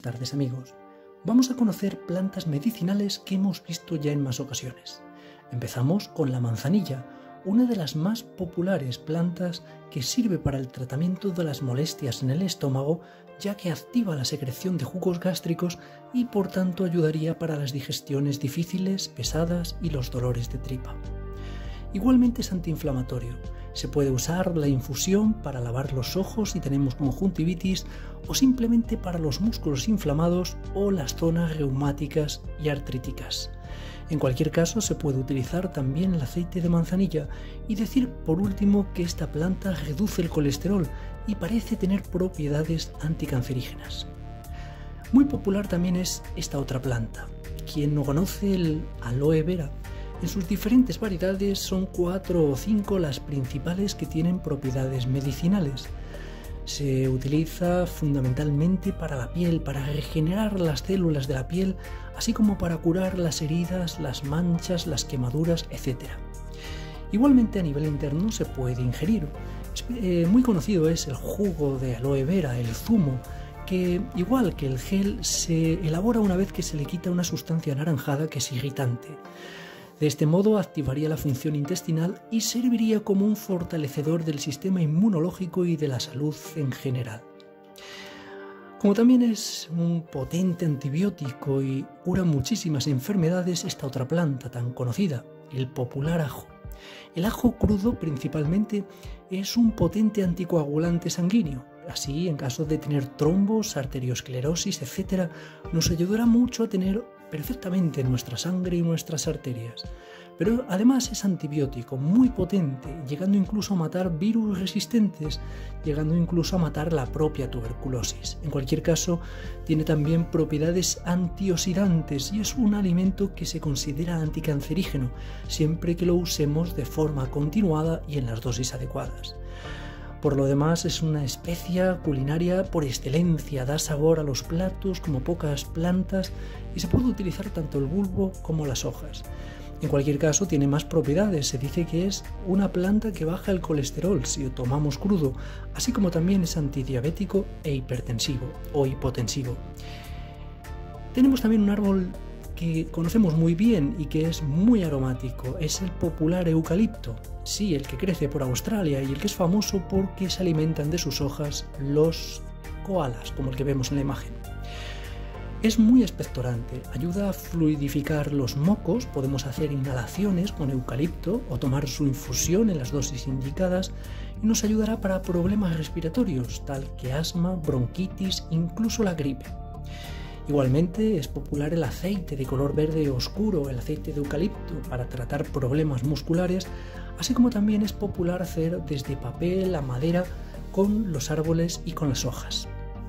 tardes amigos. Vamos a conocer plantas medicinales que hemos visto ya en más ocasiones. Empezamos con la manzanilla, una de las más populares plantas que sirve para el tratamiento de las molestias en el estómago, ya que activa la secreción de jugos gástricos y por tanto ayudaría para las digestiones difíciles, pesadas y los dolores de tripa. Igualmente es antiinflamatorio. Se puede usar la infusión para lavar los ojos si tenemos conjuntivitis o simplemente para los músculos inflamados o las zonas reumáticas y artríticas. En cualquier caso se puede utilizar también el aceite de manzanilla y decir por último que esta planta reduce el colesterol y parece tener propiedades anticancerígenas. Muy popular también es esta otra planta. Quien no conoce el aloe vera, en sus diferentes variedades son 4 o 5 las principales que tienen propiedades medicinales. Se utiliza fundamentalmente para la piel, para regenerar las células de la piel, así como para curar las heridas, las manchas, las quemaduras, etc. Igualmente a nivel interno se puede ingerir. Muy conocido es el jugo de aloe vera, el zumo, que igual que el gel se elabora una vez que se le quita una sustancia anaranjada que es irritante. De este modo activaría la función intestinal y serviría como un fortalecedor del sistema inmunológico y de la salud en general. Como también es un potente antibiótico y cura muchísimas enfermedades, esta otra planta tan conocida, el popular ajo. El ajo crudo principalmente es un potente anticoagulante sanguíneo. Así, en caso de tener trombos, arteriosclerosis, etc., nos ayudará mucho a tener perfectamente nuestra sangre y nuestras arterias. Pero además es antibiótico, muy potente, llegando incluso a matar virus resistentes, llegando incluso a matar la propia tuberculosis. En cualquier caso, tiene también propiedades antioxidantes y es un alimento que se considera anticancerígeno, siempre que lo usemos de forma continuada y en las dosis adecuadas. Por lo demás es una especia culinaria por excelencia, da sabor a los platos como pocas plantas y se puede utilizar tanto el bulbo como las hojas. En cualquier caso tiene más propiedades, se dice que es una planta que baja el colesterol si lo tomamos crudo, así como también es antidiabético e hipertensivo o hipotensivo. Tenemos también un árbol que conocemos muy bien y que es muy aromático, es el popular eucalipto. Sí, el que crece por Australia y el que es famoso porque se alimentan de sus hojas los koalas, como el que vemos en la imagen. Es muy expectorante, ayuda a fluidificar los mocos, podemos hacer inhalaciones con eucalipto o tomar su infusión en las dosis indicadas y nos ayudará para problemas respiratorios, tal que asma, bronquitis, incluso la gripe. Igualmente es popular el aceite de color verde oscuro, el aceite de eucalipto, para tratar problemas musculares, así como también es popular hacer desde papel a madera con los árboles y con las hojas.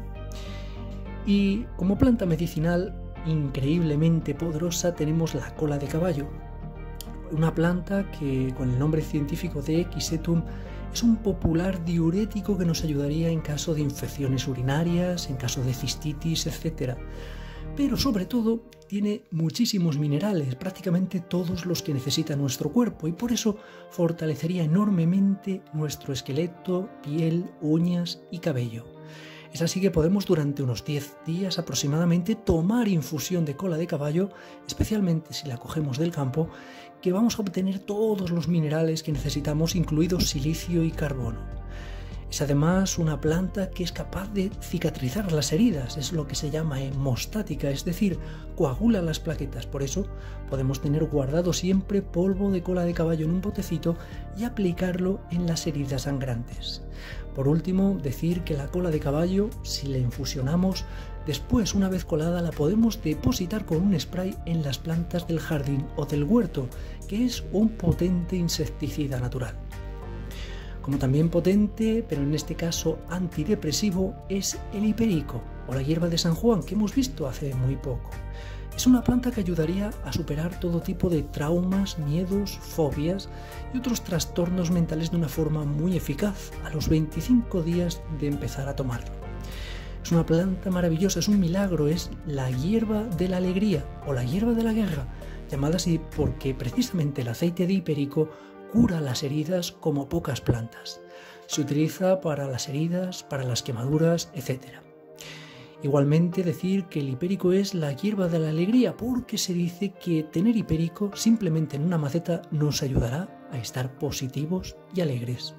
Y como planta medicinal increíblemente poderosa tenemos la cola de caballo, una planta que con el nombre científico de Equisetum es un popular diurético que nos ayudaría en caso de infecciones urinarias, en caso de cistitis, etc. Pero sobre todo tiene muchísimos minerales, prácticamente todos los que necesita nuestro cuerpo y por eso fortalecería enormemente nuestro esqueleto, piel, uñas y cabello. Es así que podemos durante unos 10 días aproximadamente tomar infusión de cola de caballo, especialmente si la cogemos del campo, que vamos a obtener todos los minerales que necesitamos, incluidos silicio y carbono. Es además una planta que es capaz de cicatrizar las heridas, es lo que se llama hemostática, es decir, coagula las plaquetas. Por eso podemos tener guardado siempre polvo de cola de caballo en un botecito y aplicarlo en las heridas sangrantes. Por último, decir que la cola de caballo, si la infusionamos, después, una vez colada, la podemos depositar con un spray en las plantas del jardín o del huerto, que es un potente insecticida natural. Como también potente, pero en este caso antidepresivo, es el hiperico o la hierba de San Juan, que hemos visto hace muy poco. Es una planta que ayudaría a superar todo tipo de traumas, miedos, fobias y otros trastornos mentales de una forma muy eficaz a los 25 días de empezar a tomarlo. Es una planta maravillosa, es un milagro, es la hierba de la alegría o la hierba de la guerra, llamada así porque precisamente el aceite de hiperico cura las heridas como pocas plantas. Se utiliza para las heridas, para las quemaduras, etc. Igualmente decir que el hipérico es la hierba de la alegría, porque se dice que tener hipérico simplemente en una maceta nos ayudará a estar positivos y alegres.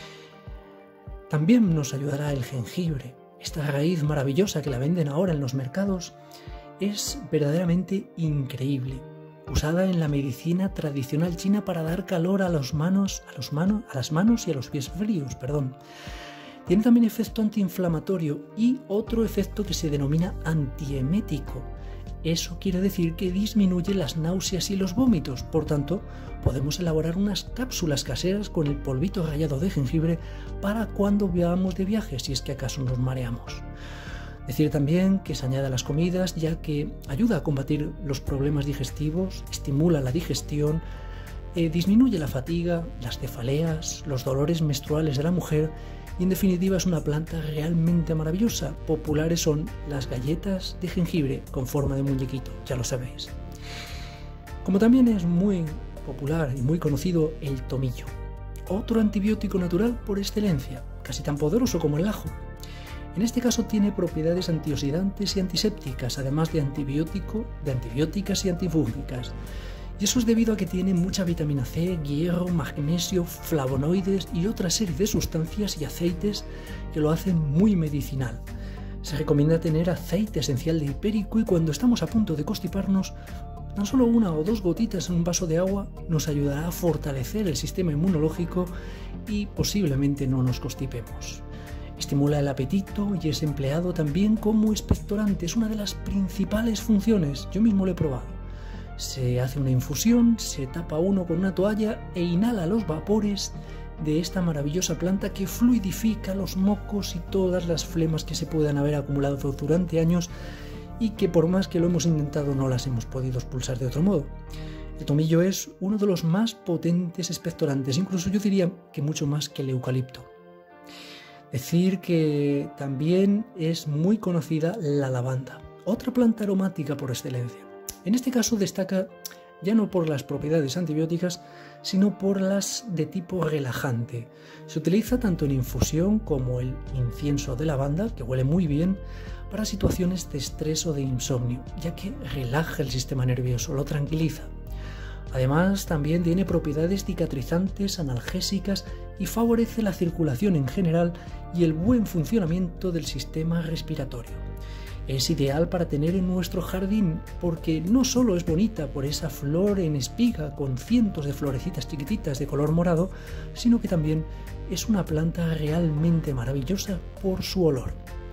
También nos ayudará el jengibre. Esta raíz maravillosa que la venden ahora en los mercados es verdaderamente increíble. Usada en la medicina tradicional china para dar calor a las manos y a los pies fríos. Tiene también efecto antiinflamatorio y otro efecto que se denomina antiemético. Eso quiere decir que disminuye las náuseas y los vómitos. Por tanto, podemos elaborar unas cápsulas caseras con el polvito rallado de jengibre para cuando vayamos de viaje, si es que acaso nos mareamos. Decir también que se añade a las comidas, ya que ayuda a combatir los problemas digestivos, estimula la digestión, disminuye la fatiga, las cefaleas, los dolores menstruales de la mujer y en definitiva es una planta realmente maravillosa. Populares son las galletas de jengibre con forma de muñequito, ya lo sabéis. Como también es muy popular y muy conocido el tomillo, otro antibiótico natural por excelencia, casi tan poderoso como el ajo. En este caso tiene propiedades antioxidantes y antisépticas, además de antibióticas y antifúngicas. Y eso es debido a que tiene mucha vitamina C, hierro, magnesio, flavonoides y otra serie de sustancias y aceites que lo hacen muy medicinal. Se recomienda tener aceite esencial de hipérico y cuando estamos a punto de constiparnos, tan solo 1 o 2 gotitas en un vaso de agua nos ayudará a fortalecer el sistema inmunológico y posiblemente no nos constipemos. Estimula el apetito y es empleado también como expectorante, es una de las principales funciones, yo mismo lo he probado. Se hace una infusión, se tapa uno con una toalla e inhala los vapores de esta maravillosa planta que fluidifica los mocos y todas las flemas que se puedan haber acumulado durante años y que por más que lo hemos intentado no las hemos podido expulsar de otro modo. El tomillo es uno de los más potentes expectorantes, incluso yo diría que mucho más que el eucalipto. Decir que también es muy conocida la lavanda, otra planta aromática por excelencia. En este caso destaca ya no por las propiedades antibióticas, sino por las de tipo relajante. Se utiliza tanto en infusión como el incienso de lavanda, que huele muy bien, para situaciones de estrés o de insomnio, ya que relaja el sistema nervioso, lo tranquiliza. Además, también tiene propiedades cicatrizantes, analgésicas y favorece la circulación en general y el buen funcionamiento del sistema respiratorio. Es ideal para tener en nuestro jardín porque no solo es bonita por esa flor en espiga con cientos de florecitas chiquititas de color morado, sino que también es una planta realmente maravillosa por su olor.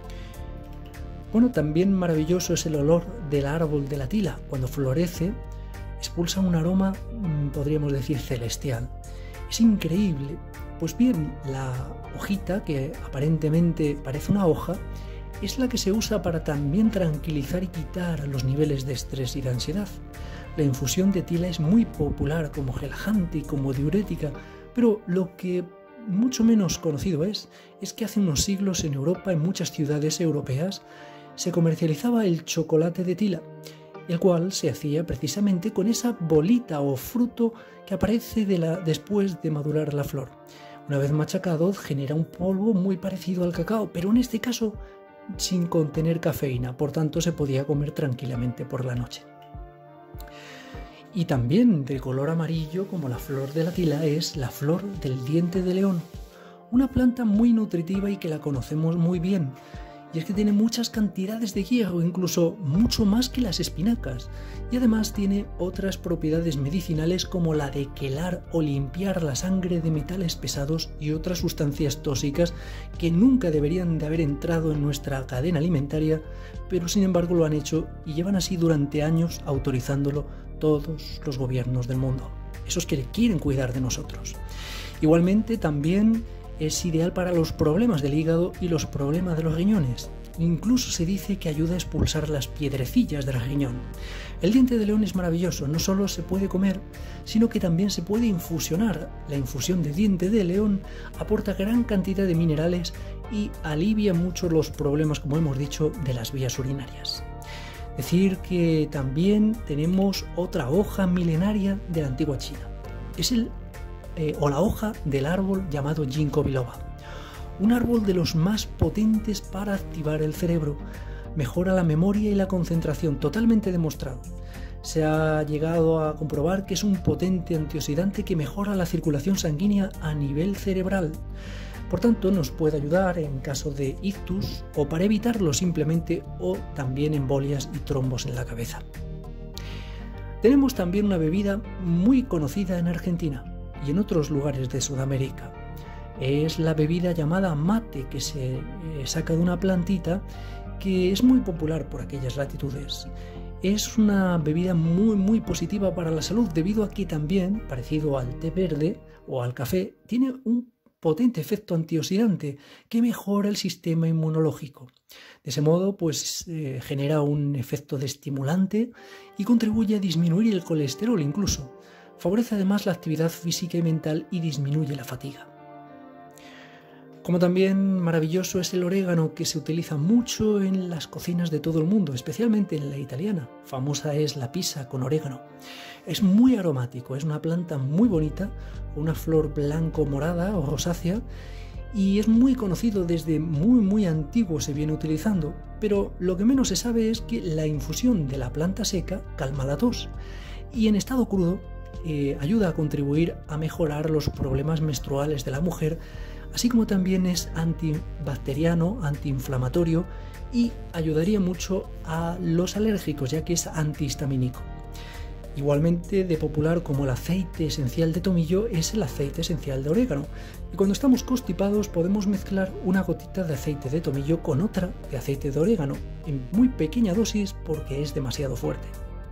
Bueno, también maravilloso es el olor del árbol de la tila. Cuando florece, expulsa un aroma, podríamos decir, celestial. Es increíble. Pues bien, la hojita, que aparentemente parece una hoja, es la que se usa para también tranquilizar y quitar los niveles de estrés y de ansiedad. La infusión de tila es muy popular como relajante y como diurética, pero lo que mucho menos conocido es que hace unos siglos en Europa, en muchas ciudades europeas, se comercializaba el chocolate de tila, el cual se hacía precisamente con esa bolita o fruto que aparece después de madurar la flor. Una vez machacado genera un polvo muy parecido al cacao, pero en este caso sin contener cafeína, por tanto se podía comer tranquilamente por la noche. Y también de color amarillo, como la flor de la tila, es la flor del diente de león, una planta muy nutritiva y que la conocemos muy bien, y es que tiene muchas cantidades de hierro, incluso mucho más que las espinacas, y además tiene otras propiedades medicinales como la de quelar o limpiar la sangre de metales pesados y otras sustancias tóxicas que nunca deberían de haber entrado en nuestra cadena alimentaria, pero sin embargo lo han hecho y llevan así durante años autorizándolo todos los gobiernos del mundo, esos que quieren cuidar de nosotros. Igualmente también es ideal para los problemas del hígado y los problemas de los riñones. Incluso se dice que ayuda a expulsar las piedrecillas del riñón. El diente de león es maravilloso, no solo se puede comer, sino que también se puede infusionar. La infusión de diente de león aporta gran cantidad de minerales y alivia mucho los problemas, como hemos dicho, de las vías urinarias. Decir que también tenemos otra hoja milenaria de la antigua China. Es la hoja del árbol llamado Ginkgo biloba, un árbol de los más potentes para activar el cerebro. mejora la memoria y la concentración, totalmente demostrado. Se ha llegado a comprobar que es un potente antioxidante que mejora la circulación sanguínea a nivel cerebral. Por tanto, nos puede ayudar en caso de ictus o para evitarlo simplemente, o también embolias y trombos en la cabeza. Tenemos también una bebida muy conocida en Argentina y en otros lugares de Sudamérica. Es la bebida llamada mate, que se saca de una plantita que es muy popular por aquellas latitudes. Es una bebida muy positiva para la salud, debido a que también, parecido al té verde o al café, tiene un potente efecto antioxidante que mejora el sistema inmunológico. De ese modo, genera un efecto de estimulante y contribuye a disminuir el colesterol incluso. Favorece además la actividad física y mental y disminuye la fatiga. Como también maravilloso es el orégano, que se utiliza mucho en las cocinas de todo el mundo, especialmente en la italiana. Famosa es la pizza con orégano. Es muy aromático, es una planta muy bonita, una flor blanco-morada o rosácea, y es muy conocido desde muy antiguo, se viene utilizando, pero lo que menos se sabe es que la infusión de la planta seca calma la tos y en estado crudo ayuda a contribuir a mejorar los problemas menstruales de la mujer, así como también es antibacteriano, antiinflamatorio y ayudaría mucho a los alérgicos, ya que es antihistamínico. Igualmente de popular como el aceite esencial de tomillo es el aceite esencial de orégano, y cuando estamos constipados podemos mezclar una gotita de aceite de tomillo con otra de aceite de orégano, en muy pequeña dosis porque es demasiado fuerte.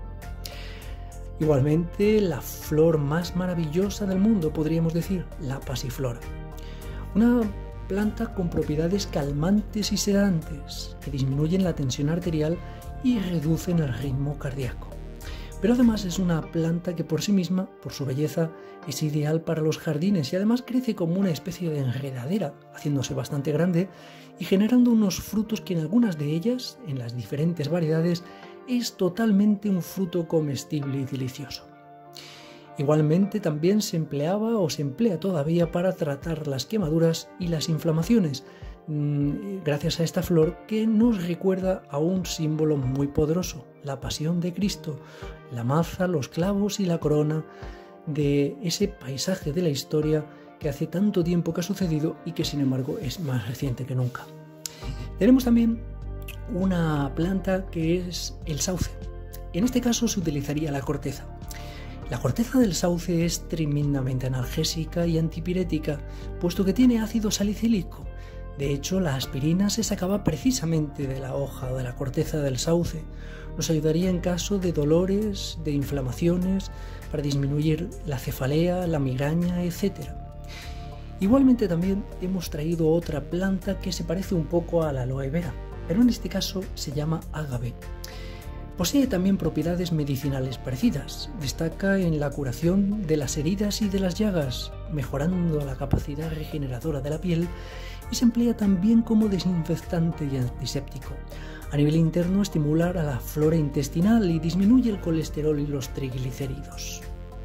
Igualmente la flor más maravillosa del mundo, podríamos decir, la pasiflora. Una planta con propiedades calmantes y sedantes que disminuyen la tensión arterial y reducen el ritmo cardíaco. Pero además es una planta que por sí misma, por su belleza, es ideal para los jardines y además crece como una especie de enredadera, haciéndose bastante grande y generando unos frutos que en algunas de ellas, en las diferentes variedades, es totalmente un fruto comestible y delicioso. Igualmente también se empleaba o se emplea todavía para tratar las quemaduras y las inflamaciones, gracias a esta flor que nos recuerda a un símbolo muy poderoso, la pasión de Cristo, la maza, los clavos y la corona de ese paisaje de la historia que hace tanto tiempo que ha sucedido y que sin embargo es más reciente que nunca. Tenemos también una planta que es el sauce. En este caso se utilizaría la corteza. La corteza del sauce es tremendamente analgésica y antipirética, puesto que tiene ácido salicílico. De hecho, la aspirina se sacaba precisamente de la hoja o de la corteza del sauce. Nos ayudaría en caso de dolores, de inflamaciones, para disminuir la cefalea, la migraña, etc. Igualmente también hemos traído otra planta que se parece un poco a la aloe vera, pero en este caso se llama ágave. Posee también propiedades medicinales parecidas. Destaca en la curación de las heridas y de las llagas, mejorando la capacidad regeneradora de la piel, y se emplea también como desinfectante y antiséptico. A nivel interno estimula a la flora intestinal y disminuye el colesterol y los triglicéridos.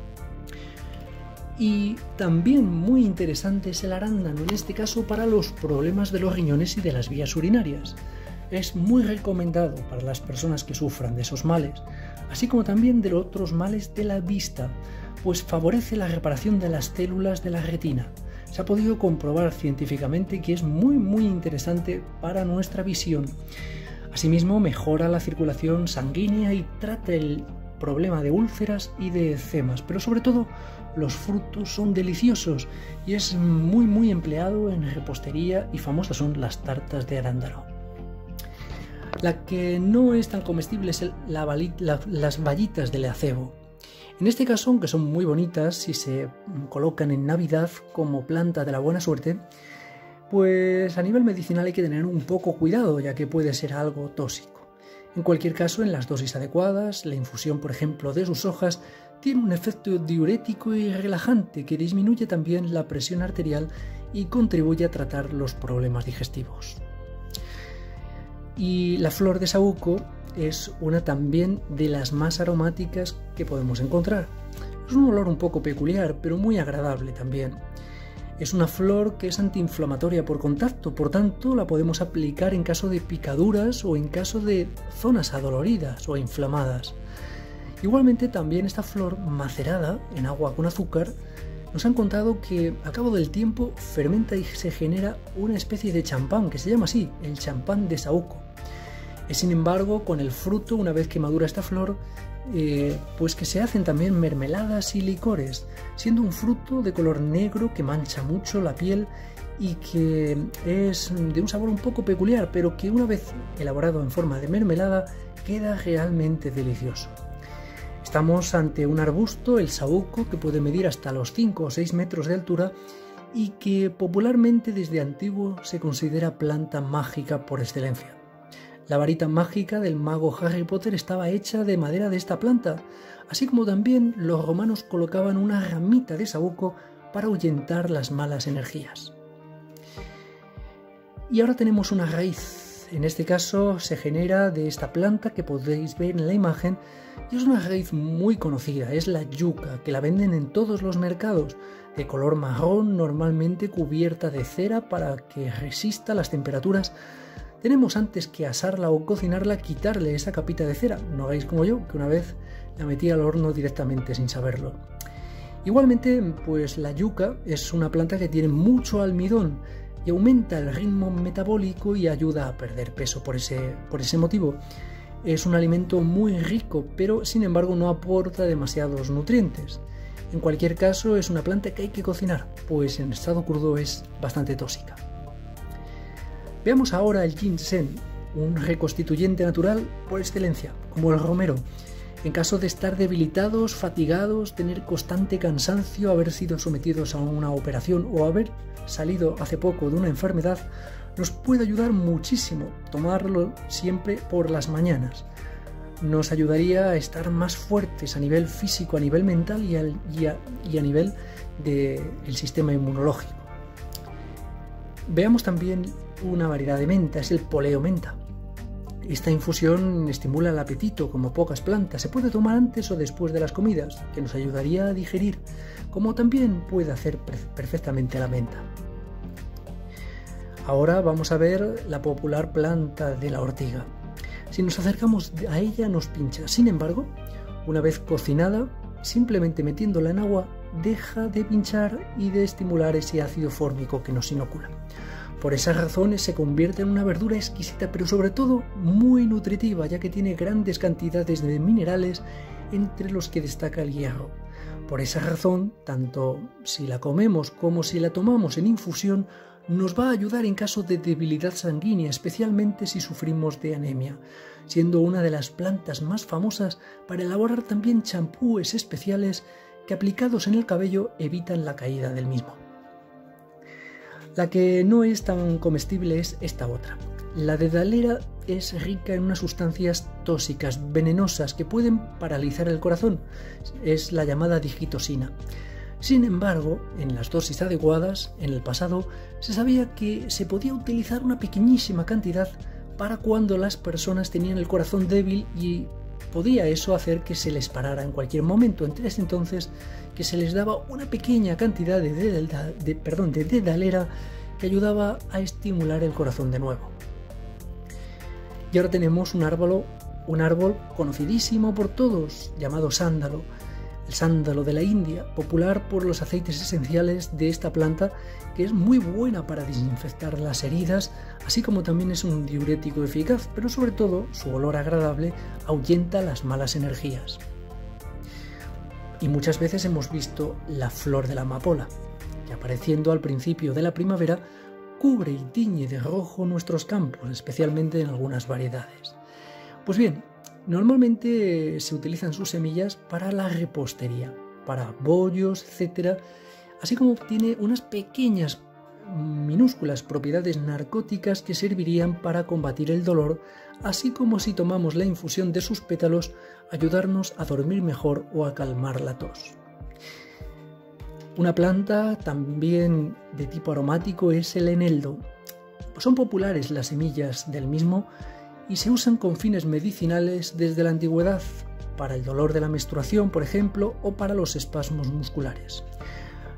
Y también muy interesante es el arándano, en este caso para los problemas de los riñones y de las vías urinarias. Es muy recomendado para las personas que sufran de esos males, así como también de otros males de la vista, pues favorece la reparación de las células de la retina. Se ha podido comprobar científicamente que es muy interesante para nuestra visión. Asimismo, mejora la circulación sanguínea y trata el problema de úlceras y de eczemas, pero sobre todo los frutos son deliciosos y es muy empleado en repostería y famosas son las tartas de arándano. La que no es tan comestible es las bayitas del acebo. En este caso, aunque son muy bonitas, si se colocan en Navidad como planta de la buena suerte, pues a nivel medicinal hay que tener un poco cuidado, ya que puede ser algo tóxico. En cualquier caso, en las dosis adecuadas, la infusión, por ejemplo, de sus hojas tiene un efecto diurético y relajante que disminuye también la presión arterial y contribuye a tratar los problemas digestivos. Y la flor de saúco es una también de las más aromáticas que podemos encontrar. Es un olor un poco peculiar, pero muy agradable también. Es una flor que es antiinflamatoria por contacto, por tanto la podemos aplicar en caso de picaduras o en caso de zonas adoloridas o inflamadas. Igualmente también esta flor macerada en agua con azúcar nos han contado que al cabo del tiempo fermenta y se genera una especie de champán que se llama así, el champán de saúco. Sin embargo, con el fruto, una vez que madura esta flor, pues que se hacen también mermeladas y licores, siendo un fruto de color negro que mancha mucho la piel y que es de un sabor un poco peculiar, pero que una vez elaborado en forma de mermelada queda realmente delicioso. Estamos ante un arbusto, el saúco, que puede medir hasta los 5 o 6 metros de altura y que popularmente desde antiguo se considera planta mágica por excelencia. La varita mágica del mago Harry Potter estaba hecha de madera de esta planta, así como también los romanos colocaban una ramita de saúco para ahuyentar las malas energías. Y ahora tenemos una raíz. En este caso se genera de esta planta que podéis ver en la imagen y es una raíz muy conocida, es la yuca, que la venden en todos los mercados, de color marrón, normalmente cubierta de cera para que resista las temperaturas. Tenemos antes que asarla o cocinarla, quitarle esa capita de cera. No hagáis como yo, que una vez la metí al horno directamente sin saberlo. Igualmente, pues la yuca es una planta que tiene mucho almidón y aumenta el ritmo metabólico y ayuda a perder peso por ese motivo. Es un alimento muy rico, pero sin embargo no aporta demasiados nutrientes. En cualquier caso, es una planta que hay que cocinar, pues en estado crudo es bastante tóxica. Veamos ahora el ginseng, un reconstituyente natural por excelencia, como el romero. En caso de estar debilitados, fatigados, tener constante cansancio, haber sido sometidos a una operación o haber salido hace poco de una enfermedad, nos puede ayudar muchísimo tomarlo siempre por las mañanas. Nos ayudaría a estar más fuertes a nivel físico, a nivel mental y a nivel del sistema inmunológico. Veamos también una variedad de menta, es el poleo menta. Esta infusión estimula el apetito como pocas plantas. Se puede tomar antes o después de las comidas, que nos ayudaría a digerir, como también puede hacer perfectamente la menta. Ahora vamos a ver la popular planta de la ortiga. Si nos acercamos a ella nos pincha. Sin embargo, una vez cocinada, simplemente metiéndola en agua, deja de pinchar y de estimular ese ácido fórmico que nos inocula. Por esas razones se convierte en una verdura exquisita, pero sobre todo muy nutritiva, ya que tiene grandes cantidades de minerales, entre los que destaca el hierro. Por esa razón, tanto si la comemos como si la tomamos en infusión, nos va a ayudar en caso de debilidad sanguínea, especialmente si sufrimos de anemia, siendo una de las plantas más famosas para elaborar también champúes especiales que aplicados en el cabello evitan la caída del mismo. La que no es tan comestible es esta otra. La dedalera es rica en unas sustancias tóxicas, venenosas, que pueden paralizar el corazón. Es la llamada digitosina. Sin embargo, en las dosis adecuadas, en el pasado, se sabía que se podía utilizar una pequeñísima cantidad para cuando las personas tenían el corazón débil y podía eso hacer que se les parara en cualquier momento. Entre entonces, que se les daba una pequeña cantidad de dedalera que ayudaba a estimular el corazón de nuevo. Y ahora tenemos un árbol conocidísimo por todos, llamado sándalo. El sándalo de la India, popular por los aceites esenciales de esta planta, que es muy buena para desinfectar las heridas, así como también es un diurético eficaz, pero sobre todo su olor agradable ahuyenta las malas energías. Y muchas veces hemos visto la flor de la amapola, que apareciendo al principio de la primavera cubre y tiñe de rojo nuestros campos, especialmente en algunas variedades. Pues bien, normalmente se utilizan sus semillas para la repostería, para bollos, etc. Así como tiene unas pequeñas, minúsculas propiedades narcóticas que servirían para combatir el dolor, así como si tomamos la infusión de sus pétalos, ayudarnos a dormir mejor o a calmar la tos. Una planta también de tipo aromático es el eneldo. Son populares las semillas del mismo y se usan con fines medicinales desde la antigüedad, para el dolor de la menstruación, por ejemplo, o para los espasmos musculares.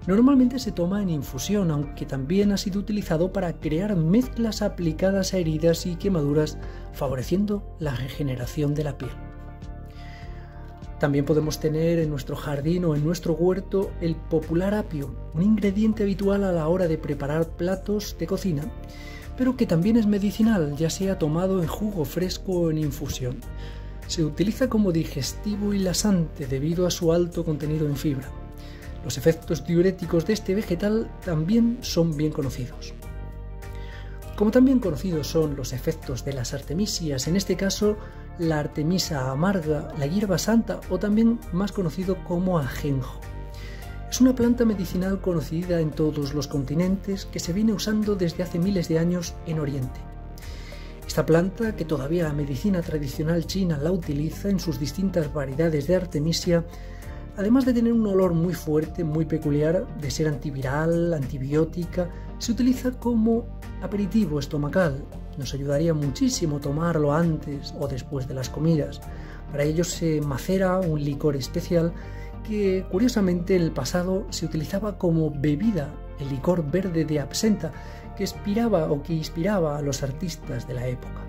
Normalmente se toma en infusión, aunque también ha sido utilizado para crear mezclas aplicadas a heridas y quemaduras, favoreciendo la regeneración de la piel. También podemos tener en nuestro jardín o en nuestro huerto el popular apio, un ingrediente habitual a la hora de preparar platos de cocina, pero que también es medicinal, ya sea tomado en jugo fresco o en infusión. Se utiliza como digestivo y lasante debido a su alto contenido en fibra. Los efectos diuréticos de este vegetal también son bien conocidos. Como también conocidos son los efectos de las artemisias, en este caso la artemisa amarga, la hierba santa o también más conocido como ajenjo. Es una planta medicinal conocida en todos los continentes que se viene usando desde hace miles de años en Oriente. Esta planta, que todavía la medicina tradicional china la utiliza en sus distintas variedades de artemisia, además de tener un olor muy fuerte, muy peculiar, de ser antiviral, antibiótica, se utiliza como aperitivo estomacal. Nos ayudaría muchísimo tomarlo antes o después de las comidas. Para ello se macera un licor especial que curiosamente en el pasado se utilizaba como bebida, el licor verde de absenta, que inspiraba a los artistas de la época.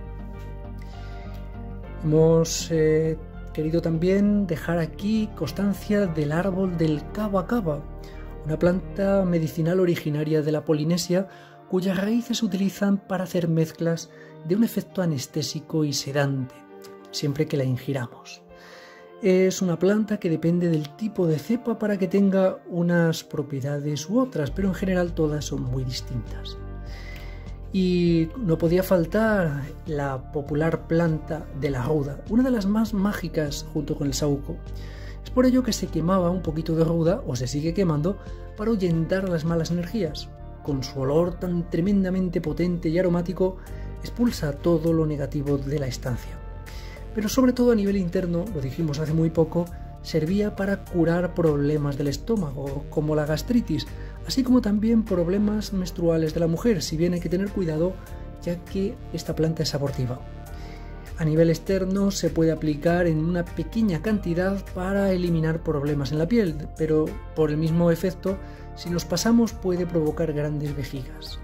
Hemos querido también dejar aquí constancia del árbol del cava cava, una planta medicinal originaria de la Polinesia cuyas raíces se utilizan para hacer mezclas de un efecto anestésico y sedante, siempre que la ingiramos. Es una planta que depende del tipo de cepa para que tenga unas propiedades u otras, pero en general todas son muy distintas. Y no podía faltar la popular planta de la ruda, una de las más mágicas junto con el saúco. Es por ello que se quemaba un poquito de ruda, o se sigue quemando, para ahuyentar las malas energías. Con su olor tan tremendamente potente y aromático, expulsa todo lo negativo de la estancia. Pero sobre todo a nivel interno, lo dijimos hace muy poco, servía para curar problemas del estómago, como la gastritis, así como también problemas menstruales de la mujer, si bien hay que tener cuidado ya que esta planta es abortiva. A nivel externo se puede aplicar en una pequeña cantidad para eliminar problemas en la piel, pero por el mismo efecto, si nos pasamos puede provocar grandes vejigas.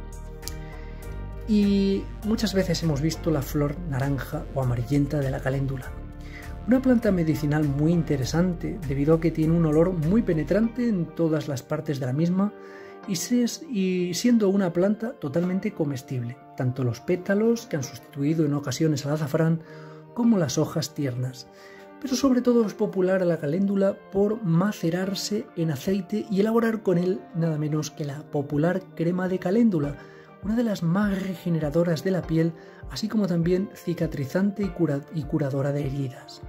Y muchas veces hemos visto la flor naranja o amarillenta de la caléndula. Una planta medicinal muy interesante debido a que tiene un olor muy penetrante en todas las partes de la misma y siendo una planta totalmente comestible, tanto los pétalos, que han sustituido en ocasiones al azafrán, como las hojas tiernas. Pero sobre todo es popular la caléndula por macerarse en aceite y elaborar con él nada menos que la popular crema de caléndula, una de las más regeneradoras de la piel, así como también cicatrizante y curadora de heridas.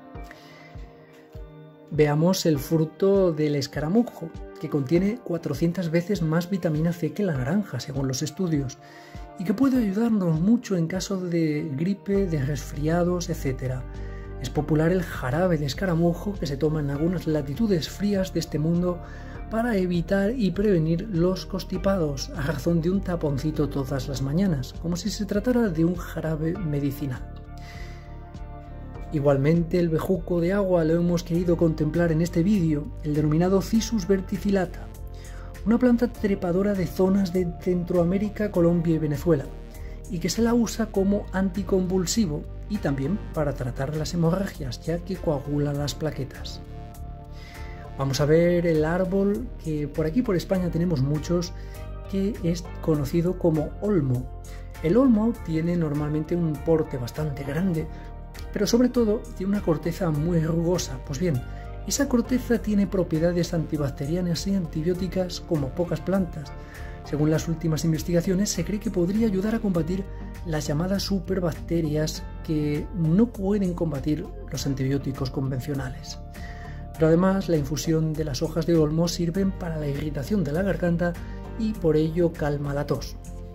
Veamos el fruto del escaramujo, que contiene 400 veces más vitamina C que la naranja, según los estudios, y que puede ayudarnos mucho en caso de gripe, de resfriados, etc. Es popular el jarabe de escaramujo que se toma en algunas latitudes frías de este mundo para evitar y prevenir los constipados a razón de un taponcito todas las mañanas, como si se tratara de un jarabe medicinal. Igualmente el bejuco de agua lo hemos querido contemplar en este vídeo, el denominado Cissus verticillata, una planta trepadora de zonas de Centroamérica, Colombia y Venezuela, y que se la usa como anticonvulsivo y también para tratar las hemorragias, ya que coagula las plaquetas. Vamos a ver el árbol que por aquí por España tenemos muchos, que es conocido como olmo. El olmo tiene normalmente un porte bastante grande, pero sobre todo tiene una corteza muy rugosa. Pues bien, esa corteza tiene propiedades antibacterianas y antibióticas como pocas plantas. Según las últimas investigaciones, se cree que podría ayudar a combatir las llamadas superbacterias que no pueden combatir los antibióticos convencionales. Pero además, la infusión de las hojas de olmo sirven para la irritación de la garganta y por ello calma la tos.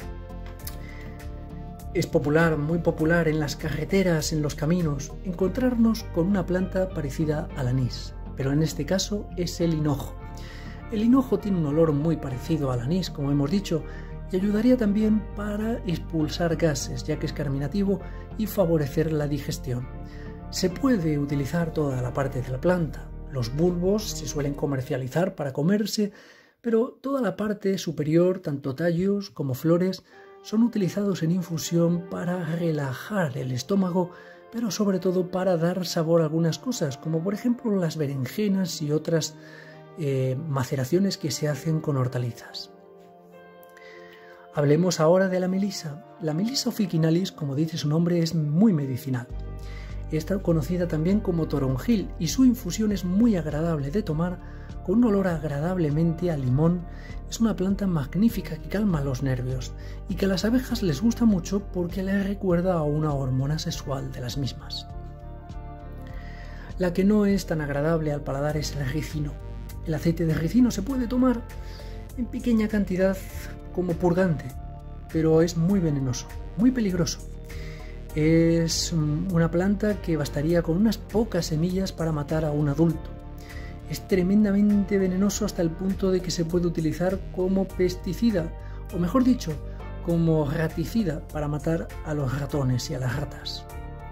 Es popular, muy popular en las carreteras, en los caminos, encontrarnos con una planta parecida al anís, pero en este caso es el hinojo. El hinojo tiene un olor muy parecido al anís, como hemos dicho, y ayudaría también para expulsar gases, ya que es carminativo, y favorecer la digestión. Se puede utilizar toda la parte de la planta. Los bulbos se suelen comercializar para comerse, pero toda la parte superior, tanto tallos como flores, son utilizados en infusión para relajar el estómago, pero sobre todo para dar sabor a algunas cosas, como por ejemplo las berenjenas y otras maceraciones que se hacen con hortalizas. Hablemos ahora de la melisa. La Melisa officinalis, como dice su nombre, es muy medicinal. Está conocida también como toronjil y su infusión es muy agradable de tomar, con un olor agradablemente a limón. Es una planta magnífica que calma los nervios y que a las abejas les gusta mucho porque les recuerda a una hormona sexual de las mismas. La que no es tan agradable al paladar es el ricino. El aceite de ricino se puede tomar en pequeña cantidad como purgante, pero es muy venenoso, muy peligroso. Es una planta que bastaría con unas pocas semillas para matar a un adulto. Es tremendamente venenoso hasta el punto de que se puede utilizar como pesticida, o mejor dicho, como raticida para matar a los ratones y a las ratas.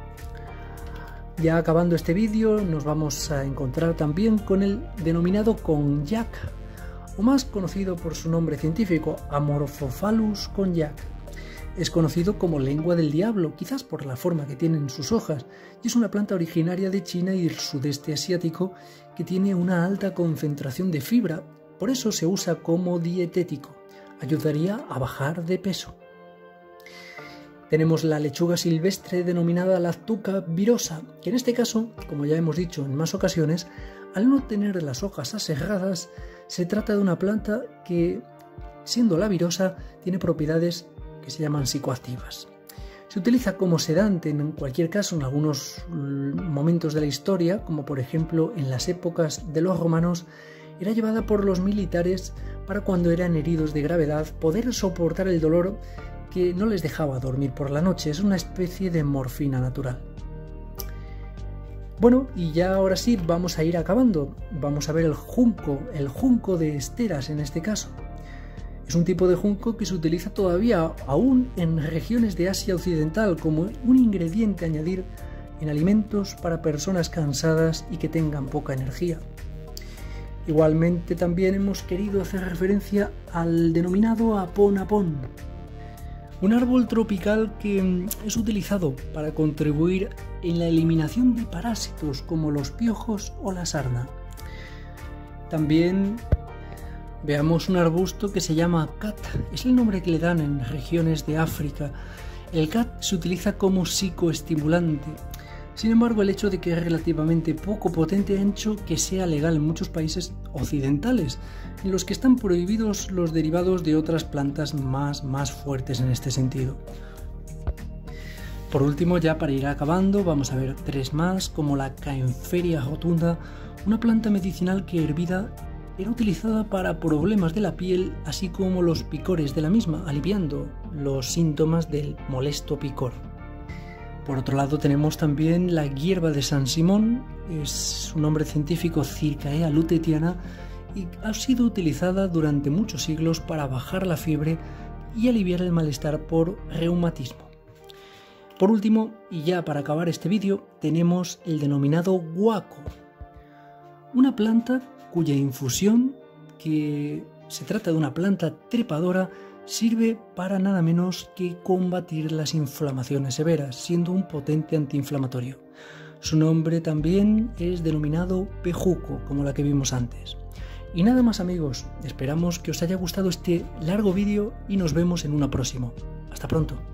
Ya acabando este vídeo nos vamos a encontrar también con el denominado konjac, o más conocido por su nombre científico, Amorphophallus konjac. Es conocido como lengua del diablo, quizás por la forma que tienen sus hojas, y es una planta originaria de China y del sudeste asiático que tiene una alta concentración de fibra, por eso se usa como dietético. Ayudaría a bajar de peso. Tenemos la lechuga silvestre denominada Lactuca virosa, que en este caso, como ya hemos dicho en más ocasiones, al no tener las hojas aserradas, se trata de una planta que, siendo la virosa, tiene propiedades que se llaman psicoactivas. Se utiliza como sedante en cualquier caso en algunos momentos de la historia, como por ejemplo en las épocas de los romanos. Era llevada por los militares para cuando eran heridos de gravedad poder soportar el dolor que no les dejaba dormir por la noche. Es una especie de morfina natural. Bueno, y ya ahora sí vamos a ir acabando. Vamos a ver el junco de esteras en este caso. Es un tipo de junco que se utiliza todavía aún en regiones de Asia Occidental como un ingrediente a añadir en alimentos para personas cansadas y que tengan poca energía. Igualmente también hemos querido hacer referencia al denominado apón, un árbol tropical que es utilizado para contribuir en la eliminación de parásitos como los piojos o la sarna. También veamos un arbusto que se llama cat, es el nombre que le dan en regiones de África. El cat se utiliza como psicoestimulante. Sin embargo, el hecho de que es relativamente poco potente ha hecho que sea legal en muchos países occidentales, en los que están prohibidos los derivados de otras plantas más fuertes en este sentido. Por último, ya para ir acabando, vamos a ver tres más, como la Caempferia rotunda, una planta medicinal que hervida era utilizada para problemas de la piel, así como los picores de la misma, aliviando los síntomas del molesto picor. Por otro lado tenemos también la hierba de San Simón, es su nombre científico Circaea lutetiana y ha sido utilizada durante muchos siglos para bajar la fiebre y aliviar el malestar por reumatismo. Por último, y ya para acabar este vídeo, tenemos el denominado guaco, una planta cuya infusión, que se trata de una planta trepadora, sirve para nada menos que combatir las inflamaciones severas, siendo un potente antiinflamatorio. Su nombre también es denominado pejuco, como la que vimos antes. Y nada más, amigos, esperamos que os haya gustado este largo vídeo y nos vemos en uno próximo. Hasta pronto.